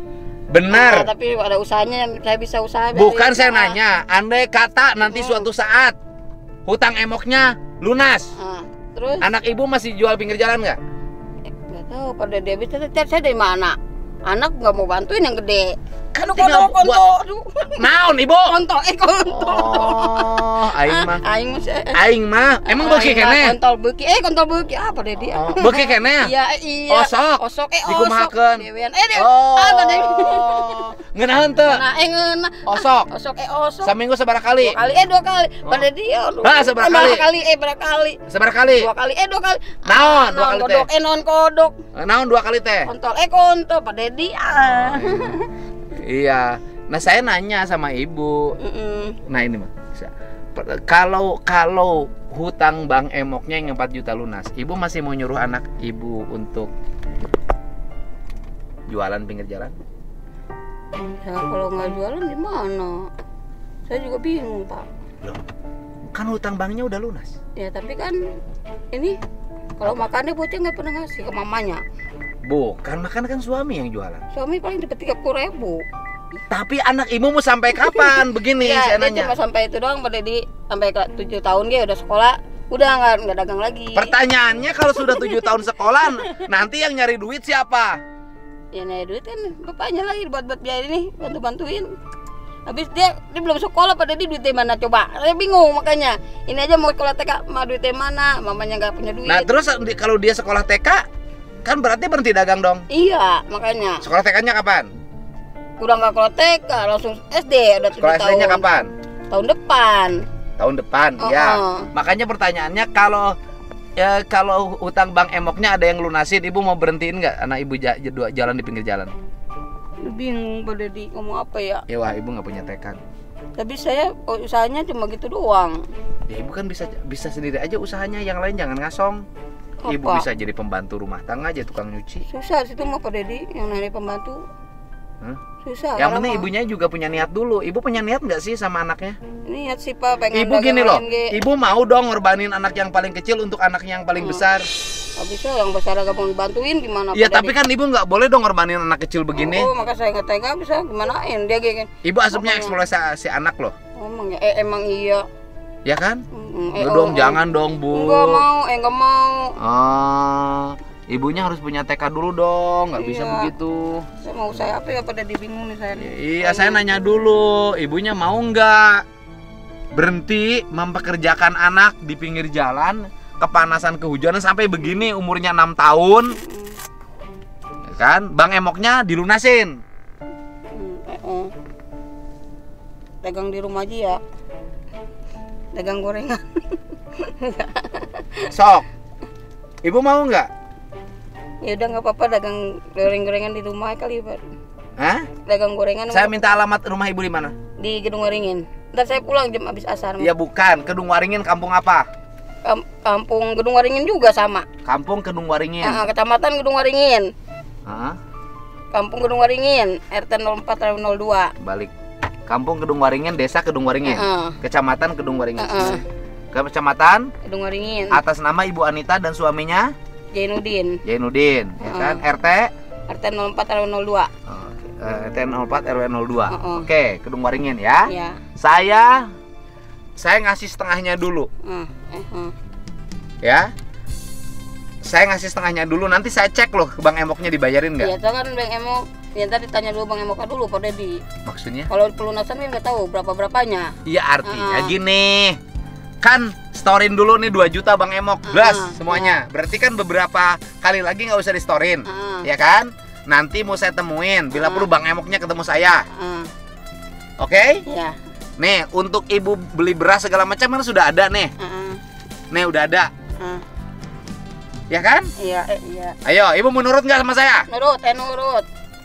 [SPEAKER 3] Benar.
[SPEAKER 2] Nah, tapi ada usahanya yang saya bisa usaha.
[SPEAKER 3] Bukan
[SPEAKER 2] biarin.
[SPEAKER 3] saya
[SPEAKER 2] Ah.
[SPEAKER 3] nanya, andai kata nanti
[SPEAKER 2] Mm.
[SPEAKER 3] suatu saat hutang emoknya lunas.
[SPEAKER 2] Nah, terus
[SPEAKER 3] Anak ibu masih jual pinggir jalan nggak?
[SPEAKER 2] eh, nggak tahu pada dia bisa cari saya dari mana. Anak nggak mau bantuin yang gede.
[SPEAKER 3] Kan
[SPEAKER 2] Aduh,
[SPEAKER 3] tinggal
[SPEAKER 2] kontol, kontol,
[SPEAKER 3] buat-
[SPEAKER 2] aduh.
[SPEAKER 3] Naon ibu?
[SPEAKER 2] Kontol, eh kontol.
[SPEAKER 3] Oh, aing mah.
[SPEAKER 2] Ah, Aing mah saya.
[SPEAKER 3] Aing mah emang beuki
[SPEAKER 2] Aing mah
[SPEAKER 3] keneh.
[SPEAKER 2] Kontol beuki, eh kontol beuki apa deh dia?
[SPEAKER 3] Oh, beuki keneh.
[SPEAKER 2] Iya, iya.
[SPEAKER 3] Osok.
[SPEAKER 2] Osok, eh osok.
[SPEAKER 3] Dikumahakeun.
[SPEAKER 2] Dewean, eh dia.
[SPEAKER 3] Oh.
[SPEAKER 2] Ah, pada
[SPEAKER 3] Ngeunaheun teu?
[SPEAKER 2] Nah, eh ngeuna.
[SPEAKER 3] Osok.
[SPEAKER 2] Osok, eh osok.
[SPEAKER 3] Saminggu sabaraha kali?
[SPEAKER 2] Dua kali, eh dua kali.
[SPEAKER 3] Oh.
[SPEAKER 2] Pada dia. aduh.
[SPEAKER 3] Ah, seberapa
[SPEAKER 2] Eh, berapa
[SPEAKER 3] kali?
[SPEAKER 2] kali? Eh berapa kali?
[SPEAKER 3] Sabaraha kali?
[SPEAKER 2] Dua kali, eh dua kali.
[SPEAKER 3] Naon, dua
[SPEAKER 2] Naon
[SPEAKER 3] kali
[SPEAKER 2] kodok,
[SPEAKER 3] teh?
[SPEAKER 2] eh non kodok.
[SPEAKER 3] Naon dua kali teh?
[SPEAKER 2] Kontol, eh kontol pada dia.
[SPEAKER 3] Iya. Nah, saya nanya sama ibu.
[SPEAKER 2] Mm-mm.
[SPEAKER 3] Nah, ini mah. Bisa. Per- Kalau kalau hutang Bang Emoknya yang empat juta lunas, ibu masih mau nyuruh anak ibu untuk jualan pinggir jalan?
[SPEAKER 2] Ya kalau nggak jualan gimana? Saya juga bingung pak.
[SPEAKER 3] Loh, kan hutang banknya udah lunas.
[SPEAKER 2] Ya tapi kan ini kalau makannya bocah nggak pernah ngasih ke mamanya.
[SPEAKER 3] Bukan, makan kan suami yang jualan.
[SPEAKER 2] Suami paling dapat tiga puluh ribu.
[SPEAKER 3] Tapi anak ibu mau sampai kapan? Begini
[SPEAKER 2] Ya
[SPEAKER 3] saya
[SPEAKER 2] dia
[SPEAKER 3] nanya.
[SPEAKER 2] cuma sampai itu doang pada di sampai ke tujuh tahun dia udah sekolah, udah nggak nggak dagang lagi.
[SPEAKER 3] Pertanyaannya kalau sudah tujuh tahun sekolah, nanti yang nyari duit siapa?
[SPEAKER 2] Ya nih duit kan bapaknya lagi buat buat biaya ini bantu bantuin. Habis dia dia belum sekolah pada dia duitnya mana coba? Saya bingung makanya. Ini aja mau sekolah T K, mah duitnya mana? Mamanya nggak punya duit.
[SPEAKER 3] Nah terus di- kalau dia sekolah T K, kan berarti berhenti dagang dong.
[SPEAKER 2] Iya makanya.
[SPEAKER 3] Sekolah T K-nya kapan?
[SPEAKER 2] Udah nggak sekolah T K langsung S D udah tujuh
[SPEAKER 3] Sekolah
[SPEAKER 2] tahun.
[SPEAKER 3] S D-nya kapan?
[SPEAKER 2] Tahun depan.
[SPEAKER 3] Tahun depan,
[SPEAKER 2] Oh,
[SPEAKER 3] ya.
[SPEAKER 2] oh.
[SPEAKER 3] Makanya pertanyaannya kalau ya kalau hutang Bang Emoknya ada yang lunasin, ibu mau berhentiin nggak anak ibu ja- ja- jalan di pinggir jalan?
[SPEAKER 2] Bingung pada di ngomong apa ya.
[SPEAKER 3] Ya wah, ibu nggak punya tekad.
[SPEAKER 2] Tapi saya oh, usahanya cuma gitu doang.
[SPEAKER 3] Ya ibu kan bisa bisa sendiri aja usahanya, yang lain jangan ngasong. Ibu
[SPEAKER 2] Apa?
[SPEAKER 3] bisa jadi pembantu rumah tangga aja, tukang nyuci.
[SPEAKER 2] Susah situ mah Pak Dedi yang nari pembantu.
[SPEAKER 3] Hah?
[SPEAKER 2] Susah.
[SPEAKER 3] Yang
[SPEAKER 2] karena
[SPEAKER 3] penting
[SPEAKER 2] mah-
[SPEAKER 3] ibunya juga punya niat dulu. Ibu punya niat nggak sih sama anaknya?
[SPEAKER 2] Niat sih Pak pengen
[SPEAKER 3] Ibu gini loh,
[SPEAKER 2] dagang lain, ge.
[SPEAKER 3] ibu mau dong ngorbanin anak yang paling kecil untuk anak yang paling
[SPEAKER 2] Hmm.
[SPEAKER 3] besar.
[SPEAKER 2] Gak bisa yang besar gak mau dibantuin gimana
[SPEAKER 3] Iya,
[SPEAKER 2] Pak
[SPEAKER 3] tapi
[SPEAKER 2] Dedi?
[SPEAKER 3] kan ibu nggak boleh dong ngorbanin anak kecil begini.
[SPEAKER 2] Oh, maka saya nggak tega bisa gimanain dia kayak
[SPEAKER 3] Ibu asupnya
[SPEAKER 2] Makanya.
[SPEAKER 3] eksploitasi anak loh,
[SPEAKER 2] ngomong ya eh emang iya.
[SPEAKER 3] ya kan?
[SPEAKER 2] Mm,
[SPEAKER 3] Udah
[SPEAKER 2] eh,
[SPEAKER 3] dong,
[SPEAKER 2] oh,
[SPEAKER 3] jangan dong bu.
[SPEAKER 2] Enggak mau, eh enggak mau.
[SPEAKER 3] Ah, ibunya harus punya tekad dulu dong, nggak bisa
[SPEAKER 2] Iya.
[SPEAKER 3] begitu.
[SPEAKER 2] Saya mau saya apa ya pada dibingung nih saya. nih.
[SPEAKER 3] Iya, saya nanya dulu, ibunya mau nggak berhenti mempekerjakan anak di pinggir jalan, kepanasan kehujanan sampai begini umurnya enam tahun,
[SPEAKER 2] Mm,
[SPEAKER 3] ya kan? Bang Emoknya dilunasin.
[SPEAKER 2] mm, eh, oh. Dagang di rumah aja ya. Dagang gorengan.
[SPEAKER 3] Sok, ibu mau nggak?
[SPEAKER 2] Ya udah nggak apa-apa dagang goreng-gorengan di rumah kali Pak.
[SPEAKER 3] Hah?
[SPEAKER 2] Dagang gorengan
[SPEAKER 3] Saya minta alamat rumah ibu di mana?
[SPEAKER 2] di Gedung Waringin. Ntar saya pulang jam habis asar.
[SPEAKER 3] Iya bukan, Kedung Waringin kampung apa?
[SPEAKER 2] Kam- Kampung Gedung Waringin juga sama.
[SPEAKER 3] Kampung Kedung Waringin.
[SPEAKER 2] Ah, Kecamatan Gedung Waringin.
[SPEAKER 3] Hah?
[SPEAKER 2] Kampung Gedung Waringin, R T nol empat R W nol dua.
[SPEAKER 3] Balik. Kampung Kedung Waringin, Desa Kedung Waringin.
[SPEAKER 2] Heeh.
[SPEAKER 3] Kecamatan Kedung Waringin.
[SPEAKER 2] Heeh.
[SPEAKER 3] Kecamatan
[SPEAKER 2] Gedung Waringin.
[SPEAKER 3] atas nama Ibu Anita dan suaminya
[SPEAKER 2] Jainuddin.
[SPEAKER 3] Jainuddin, ya kan? R T
[SPEAKER 2] R T nol empat R W nol dua.
[SPEAKER 3] Oke, eh, R T nol empat R W nol dua.
[SPEAKER 2] Heeh.
[SPEAKER 3] Oke, Kedung Waringin ya.
[SPEAKER 2] Ya.
[SPEAKER 3] Saya saya ngasih setengahnya dulu,
[SPEAKER 2] Ah, eh, ah.
[SPEAKER 3] ya. Saya ngasih setengahnya dulu, nanti saya cek loh ke Bang Emoknya dibayarin
[SPEAKER 2] Iya,
[SPEAKER 3] nggak?
[SPEAKER 2] itu kan Bang Emok. Ya tadi tanya dulu Bang Emok dulu Pak Dedi.
[SPEAKER 3] Maksudnya?
[SPEAKER 2] Kalau pelunasan kan nggak tahu berapa berapanya.
[SPEAKER 3] Iya, artinya
[SPEAKER 2] Heeh.
[SPEAKER 3] gini. Kan storin dulu nih dua juta Bang Emok,
[SPEAKER 2] Heeh,
[SPEAKER 3] blas semuanya. Berarti kan beberapa kali lagi nggak usah di storin,
[SPEAKER 2] Heeh.
[SPEAKER 3] ya kan? Nanti mau saya temuin, bila
[SPEAKER 2] Heeh.
[SPEAKER 3] perlu Bang Emoknya ketemu saya,
[SPEAKER 2] Ah,
[SPEAKER 3] oke?
[SPEAKER 2] ya.
[SPEAKER 3] Nih, untuk ibu beli beras segala macam kan sudah ada nih.
[SPEAKER 2] Ah,
[SPEAKER 3] Nih udah ada,
[SPEAKER 2] ah.
[SPEAKER 3] ya kan?
[SPEAKER 2] Iya, eh, iya.
[SPEAKER 3] Ayo, ibu mau nurut nggak sama saya?
[SPEAKER 2] Nurut, eh nurut.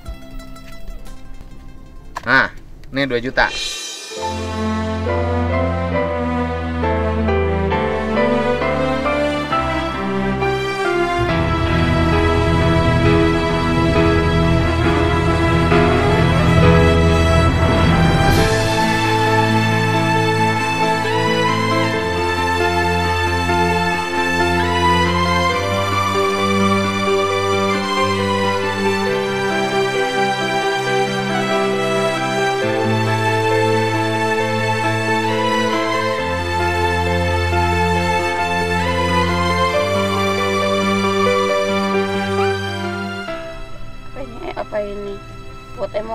[SPEAKER 3] Nah, nih dua juta.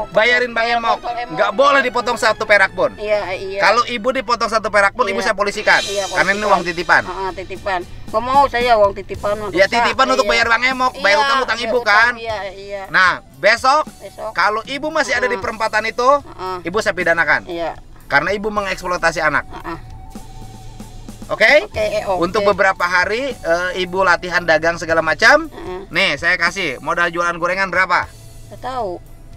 [SPEAKER 3] bayarin Bang
[SPEAKER 2] Iya,
[SPEAKER 3] Emok.
[SPEAKER 2] potong Emok.
[SPEAKER 3] Nggak boleh dipotong satu perak pun.
[SPEAKER 2] Iya, iya.
[SPEAKER 3] Kalau ibu dipotong satu perak pun,
[SPEAKER 2] Iya.
[SPEAKER 3] ibu saya polisikan.
[SPEAKER 2] Iya,
[SPEAKER 3] Karena ini
[SPEAKER 2] polisikan.
[SPEAKER 3] uang titipan.
[SPEAKER 2] Heeh, titipan. Nggak mau saya uang titipan. mah
[SPEAKER 3] Ya
[SPEAKER 2] susah.
[SPEAKER 3] titipan untuk
[SPEAKER 2] Iya.
[SPEAKER 3] bayar Bang Emok, bayar
[SPEAKER 2] Iya,
[SPEAKER 3] utang-utang
[SPEAKER 2] bayar
[SPEAKER 3] ibu
[SPEAKER 2] utang,
[SPEAKER 3] kan.
[SPEAKER 2] Iya, iya.
[SPEAKER 3] Nah, besok
[SPEAKER 2] Besok.
[SPEAKER 3] kalau ibu masih ada di
[SPEAKER 2] Heeh.
[SPEAKER 3] perempatan itu,
[SPEAKER 2] Heeh.
[SPEAKER 3] ibu saya pidanakan.
[SPEAKER 2] Iya.
[SPEAKER 3] Karena ibu mengeksploitasi anak.
[SPEAKER 2] Heeh.
[SPEAKER 3] Oke?
[SPEAKER 2] Oke, eh, oke.
[SPEAKER 3] Untuk beberapa hari eh, ibu latihan dagang segala macam.
[SPEAKER 2] Heeh.
[SPEAKER 3] Nih, saya kasih modal jualan gorengan berapa?
[SPEAKER 2] Nggak tahu.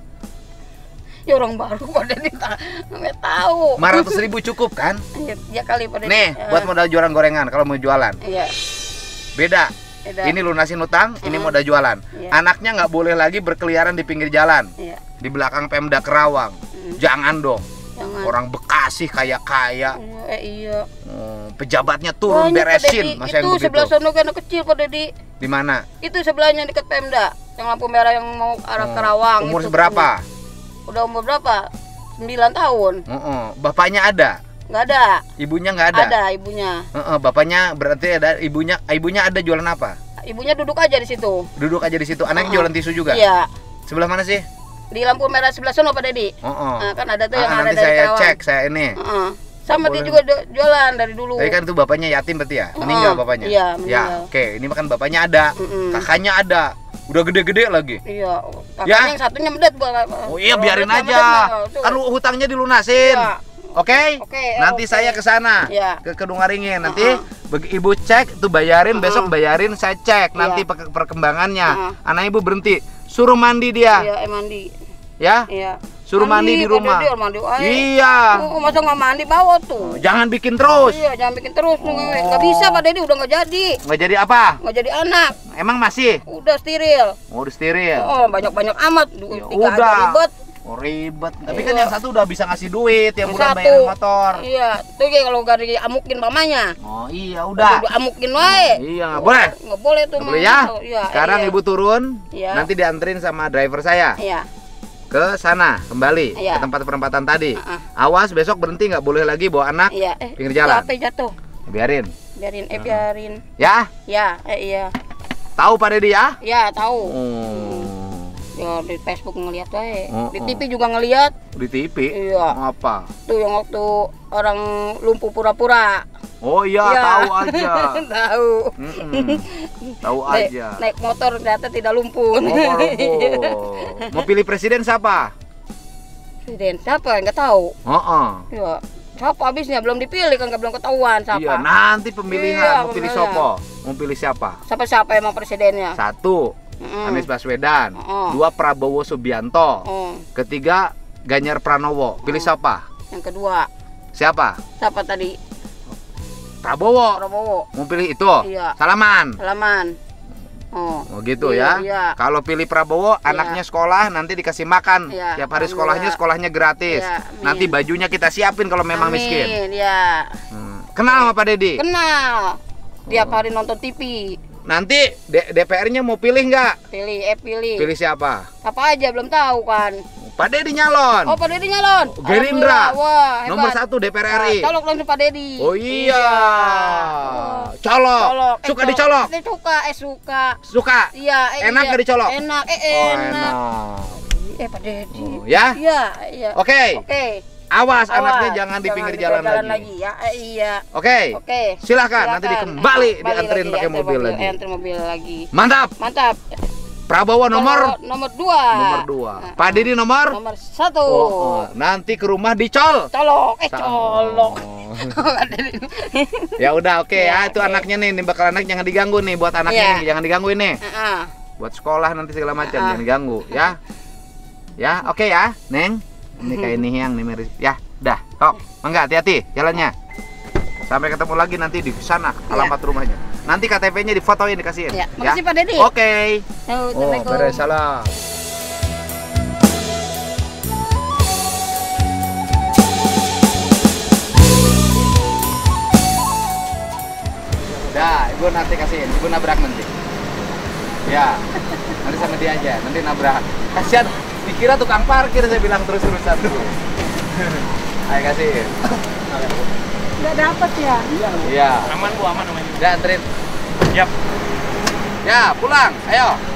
[SPEAKER 2] Ya orang baru pada kita nggak tahu.
[SPEAKER 3] lima ratus ribu cukup kan?
[SPEAKER 2] Ya, ya kali pada
[SPEAKER 3] Nih,
[SPEAKER 2] eh,
[SPEAKER 3] buat modal jualan gorengan kalau mau jualan.
[SPEAKER 2] Iya.
[SPEAKER 3] Beda.
[SPEAKER 2] Beda.
[SPEAKER 3] Ini lunasin utang, ini
[SPEAKER 2] Hmm.
[SPEAKER 3] modal jualan.
[SPEAKER 2] Iya.
[SPEAKER 3] Anaknya nggak boleh lagi berkeliaran di pinggir jalan,
[SPEAKER 2] Iya.
[SPEAKER 3] di belakang Pemda Kerawang.
[SPEAKER 2] Hmm.
[SPEAKER 3] Jangan dong.
[SPEAKER 2] Jangan.
[SPEAKER 3] Orang Bekasi kaya-kaya,
[SPEAKER 2] Iya, eh, iya.
[SPEAKER 3] hmm, pejabatnya turun
[SPEAKER 2] Banyak, Pak
[SPEAKER 3] beresin,
[SPEAKER 2] Dedi.
[SPEAKER 3] masa yang
[SPEAKER 2] Itu
[SPEAKER 3] begitu.
[SPEAKER 2] sebelah sono kan anak kecil Pak Dedi.
[SPEAKER 3] Di mana?
[SPEAKER 2] Itu sebelahnya dekat Pemda, yang lampu merah yang mau arah
[SPEAKER 3] Oh,
[SPEAKER 2] Karawang.
[SPEAKER 3] umur
[SPEAKER 2] itu.
[SPEAKER 3] seberapa?
[SPEAKER 2] Udah umur berapa? sembilan tahun.
[SPEAKER 3] Oh, oh. Bapaknya ada,
[SPEAKER 2] Nggak ada.
[SPEAKER 3] ibunya nggak ada.
[SPEAKER 2] Ada ibunya.
[SPEAKER 3] Oh, oh. Bapaknya berarti ada, ibunya, ibunya ada jualan apa?
[SPEAKER 2] Ibunya duduk aja di situ.
[SPEAKER 3] Duduk aja di situ. Anaknya
[SPEAKER 2] Oh, oh.
[SPEAKER 3] jualan tisu juga.
[SPEAKER 2] Iya.
[SPEAKER 3] Sebelah mana sih?
[SPEAKER 2] Di lampu merah sebelah sono Pak Dedi.
[SPEAKER 3] Oh, oh.
[SPEAKER 2] Nah, kan ada tuh yang
[SPEAKER 3] Ah,
[SPEAKER 2] ada
[SPEAKER 3] nanti
[SPEAKER 2] dari
[SPEAKER 3] saya
[SPEAKER 2] Karawang.
[SPEAKER 3] cek, saya ini.
[SPEAKER 2] Heeh. Sama
[SPEAKER 3] Boleh.
[SPEAKER 2] dia juga do- jualan dari dulu.
[SPEAKER 3] Tapi kan itu bapaknya yatim berarti ya? Meninggal
[SPEAKER 2] Oh,
[SPEAKER 3] bapaknya?
[SPEAKER 2] iya,
[SPEAKER 3] Ya,
[SPEAKER 2] meninggal.
[SPEAKER 3] oke. Ini makan bapaknya ada,
[SPEAKER 2] Mm-mm.
[SPEAKER 3] kakaknya ada. Udah gede-gede lagi.
[SPEAKER 2] Iya. Kakaknya
[SPEAKER 3] Ya.
[SPEAKER 2] yang satunya medet buat.
[SPEAKER 3] Oh iya,
[SPEAKER 2] kalau
[SPEAKER 3] biarin
[SPEAKER 2] medet,
[SPEAKER 3] aja.
[SPEAKER 2] medet, tuh.
[SPEAKER 3] Kan lu hutangnya dilunasin.
[SPEAKER 2] Iya.
[SPEAKER 3] Oke?
[SPEAKER 2] Oke,
[SPEAKER 3] Nanti
[SPEAKER 2] oke.
[SPEAKER 3] saya ke sana.
[SPEAKER 2] Iya.
[SPEAKER 3] Ke Kedungwaringin. Nanti
[SPEAKER 2] Uh-uh.
[SPEAKER 3] bagi ibu cek tuh bayarin,
[SPEAKER 2] Uh-uh.
[SPEAKER 3] besok bayarin saya cek nanti
[SPEAKER 2] Iya.
[SPEAKER 3] pe- perkembangannya.
[SPEAKER 2] Uh-uh.
[SPEAKER 3] Anak ibu berhenti. Suruh mandi dia.
[SPEAKER 2] Iya, eh mandi.
[SPEAKER 3] Ya?
[SPEAKER 2] Iya.
[SPEAKER 3] Suruh mandi, di
[SPEAKER 2] Pak
[SPEAKER 3] rumah.
[SPEAKER 2] Dedi, mandi aja.
[SPEAKER 3] Iya.
[SPEAKER 2] Oh, masa nggak mandi bawa tuh.
[SPEAKER 3] Jangan bikin terus.
[SPEAKER 2] Iya, jangan bikin terus.
[SPEAKER 3] Oh.
[SPEAKER 2] Nggak bisa Pak Dedi, udah nggak jadi.
[SPEAKER 3] Nggak jadi apa?
[SPEAKER 2] Nggak jadi anak.
[SPEAKER 3] Emang masih?
[SPEAKER 2] Udah steril.
[SPEAKER 3] Oh, udah steril.
[SPEAKER 2] Oh, banyak-banyak amat. Du-
[SPEAKER 3] Ya
[SPEAKER 2] Tiga aja
[SPEAKER 3] udah.
[SPEAKER 2] ribet.
[SPEAKER 3] Oh, ribet. Tapi kan
[SPEAKER 2] Iya.
[SPEAKER 3] yang satu udah bisa ngasih duit, yang
[SPEAKER 2] Yang
[SPEAKER 3] udah
[SPEAKER 2] satu.
[SPEAKER 3] bayarin motor.
[SPEAKER 2] Iya, tuh ya kalau nggak diamukin mamanya.
[SPEAKER 3] Oh iya, udah.
[SPEAKER 2] Udah amukin wae.
[SPEAKER 3] Iya, nggak boleh.
[SPEAKER 2] Nggak boleh tuh.
[SPEAKER 3] Nggak boleh
[SPEAKER 2] Mama.
[SPEAKER 3] ya.
[SPEAKER 2] Iya,
[SPEAKER 3] Sekarang
[SPEAKER 2] iya.
[SPEAKER 3] ibu turun,
[SPEAKER 2] Iya.
[SPEAKER 3] nanti dianterin sama driver saya
[SPEAKER 2] Iya.
[SPEAKER 3] ke sana kembali
[SPEAKER 2] Iya.
[SPEAKER 3] ke tempat perempatan tadi.
[SPEAKER 2] Uh-uh.
[SPEAKER 3] Awas besok berhenti, nggak boleh lagi bawa anak
[SPEAKER 2] Iya. Eh,
[SPEAKER 3] pinggir
[SPEAKER 2] itu
[SPEAKER 3] jalan.
[SPEAKER 2] H P jatuh.
[SPEAKER 3] Biarin,
[SPEAKER 2] Biarin, eh biarin.
[SPEAKER 3] ya.
[SPEAKER 2] Ya, eh iya.
[SPEAKER 3] Tahu Pak Dedi ya?
[SPEAKER 2] Ya, tahu.
[SPEAKER 3] Oh,
[SPEAKER 2] Ya di Facebook ngeliat wae.
[SPEAKER 3] Oh,
[SPEAKER 2] Di
[SPEAKER 3] oh.
[SPEAKER 2] T V juga ngeliat.
[SPEAKER 3] di T V.
[SPEAKER 2] Iya.
[SPEAKER 3] Apa?
[SPEAKER 2] Tuh yang waktu orang lumpuh pura-pura.
[SPEAKER 3] Oh iya,
[SPEAKER 2] Iya.
[SPEAKER 3] tahu aja.
[SPEAKER 2] Tahu.
[SPEAKER 3] Mm-mm. Tahu
[SPEAKER 2] Naik,
[SPEAKER 3] aja.
[SPEAKER 2] naik motor ternyata tidak lumpuh.
[SPEAKER 3] Oh, oh. Mau pilih presiden siapa?
[SPEAKER 2] Presiden siapa? Enggak tahu.
[SPEAKER 3] Oh, oh.
[SPEAKER 2] Ya. Siapa habisnya belum dipilih kan, belum ketahuan siapa.
[SPEAKER 3] Iya, nanti pemilihan
[SPEAKER 2] Iya,
[SPEAKER 3] mau pilih
[SPEAKER 2] pemilihan.
[SPEAKER 3] sopo? Mau pilih siapa?
[SPEAKER 2] Siapa siapa emang presidennya?
[SPEAKER 3] Satu,
[SPEAKER 2] Mm.
[SPEAKER 3] Anies Baswedan.
[SPEAKER 2] Oh.
[SPEAKER 3] Dua, Prabowo Subianto.
[SPEAKER 2] Oh,
[SPEAKER 3] Ketiga, Ganjar Pranowo. Pilih
[SPEAKER 2] Oh.
[SPEAKER 3] siapa?
[SPEAKER 2] yang kedua
[SPEAKER 3] Siapa?
[SPEAKER 2] siapa tadi?
[SPEAKER 3] Prabowo.
[SPEAKER 2] Prabowo.
[SPEAKER 3] Mau pilih itu?
[SPEAKER 2] Iya.
[SPEAKER 3] Salaman.
[SPEAKER 2] Salaman. Oh.
[SPEAKER 3] Oh gitu
[SPEAKER 2] Iya,
[SPEAKER 3] ya.
[SPEAKER 2] iya.
[SPEAKER 3] Kalau pilih Prabowo, anaknya sekolah nanti dikasih makan.
[SPEAKER 2] Iya,
[SPEAKER 3] Tiap hari
[SPEAKER 2] alhamdulillah.
[SPEAKER 3] sekolahnya sekolahnya gratis.
[SPEAKER 2] Iya, amin.
[SPEAKER 3] Nanti bajunya kita siapin kalau memang
[SPEAKER 2] Amin,
[SPEAKER 3] miskin.
[SPEAKER 2] ya.
[SPEAKER 3] Hmm. Kenal sama Pak Dedi?
[SPEAKER 2] Kenal. Tiap
[SPEAKER 3] Oh.
[SPEAKER 2] hari nonton T V.
[SPEAKER 3] Nanti D- DPR-nya mau pilih nggak?
[SPEAKER 2] Pilih, eh pilih.
[SPEAKER 3] Pilih siapa?
[SPEAKER 2] Apa aja belum tahu kan.
[SPEAKER 3] Pak Dedi nyalon.
[SPEAKER 2] Oh, Pak Dedi nyalon.
[SPEAKER 3] Gerindra.
[SPEAKER 2] Alhamdulillah. Wah, hebat.
[SPEAKER 3] Nomor satu D P R R I.
[SPEAKER 2] Nah, colok langsung Pak Dedi.
[SPEAKER 3] Oh iya.
[SPEAKER 2] Oh.
[SPEAKER 3] Colok.
[SPEAKER 2] Colok. Eh,
[SPEAKER 3] Suka
[SPEAKER 2] colok.
[SPEAKER 3] dicolok?
[SPEAKER 2] Eh, suka, eh suka.
[SPEAKER 3] Suka.
[SPEAKER 2] Iya, eh,
[SPEAKER 3] Enak
[SPEAKER 2] iya.
[SPEAKER 3] nggak dicolok?
[SPEAKER 2] Enak, eh
[SPEAKER 3] Oh,
[SPEAKER 2] enak.
[SPEAKER 3] enak.
[SPEAKER 2] Eh Pak Dedi.
[SPEAKER 3] Oh, ya?
[SPEAKER 2] Iya, iya.
[SPEAKER 3] Oke.
[SPEAKER 2] Oke.
[SPEAKER 3] Awas,
[SPEAKER 2] Awas,
[SPEAKER 3] anaknya jangan di pinggir jalan, lagi.
[SPEAKER 2] ya. Eh, iya.
[SPEAKER 3] Oke.
[SPEAKER 2] Oke.
[SPEAKER 3] Silakan, nanti
[SPEAKER 2] Silakan.
[SPEAKER 3] dikembali
[SPEAKER 2] Kembali
[SPEAKER 3] dianterin
[SPEAKER 2] lagi,
[SPEAKER 3] pakai
[SPEAKER 2] antar
[SPEAKER 3] mobil lagi.
[SPEAKER 2] eh, antar mobil lagi.
[SPEAKER 3] Mantap.
[SPEAKER 2] Mantap.
[SPEAKER 3] Prabowo nomor
[SPEAKER 2] nomor dua.
[SPEAKER 3] nomor dua.
[SPEAKER 2] Nah,
[SPEAKER 3] Pak Dedi nomor
[SPEAKER 2] nomor satu.
[SPEAKER 3] Oh, oh. Nanti ke rumah dicol.
[SPEAKER 2] Colok, eh
[SPEAKER 3] Sa-
[SPEAKER 2] colok.
[SPEAKER 3] Oh. Ya udah oke ya,
[SPEAKER 2] Ya,
[SPEAKER 3] itu
[SPEAKER 2] oke.
[SPEAKER 3] anaknya nih, nih bakal anak jangan diganggu nih buat anaknya
[SPEAKER 2] Iya.
[SPEAKER 3] nih, jangan diganggu ini.
[SPEAKER 2] Heeh.
[SPEAKER 3] Buat sekolah nanti segala macam
[SPEAKER 2] Ah.
[SPEAKER 3] jangan diganggu ya. Ya, oke ya, Neng. Ini kayak ini yang nih miris. Ya, dah. Tok, mangga hati-hati jalannya. Sampai ketemu lagi nanti di sana alamat rumahnya. Nanti K T P-nya difotoin dikasihin.
[SPEAKER 2] Ya, makasih Pak Dedi.
[SPEAKER 3] Oke.
[SPEAKER 2] Yo,
[SPEAKER 3] Oh,
[SPEAKER 2] Assalamualaikum.
[SPEAKER 3] beres salah. Dah, ibu nanti kasihin, ibu nabrak nanti. Ya, nanti sama dia aja, nanti nabrak. Kasihan, dikira tukang parkir saya bilang terus-terusan dulu. Ayo kasihin.
[SPEAKER 1] Nggak dapat ya?
[SPEAKER 3] Iya.
[SPEAKER 4] Aman Bu, aman aman.
[SPEAKER 3] Udah anterin.
[SPEAKER 4] Siap.
[SPEAKER 3] Ya, pulang. Ayo.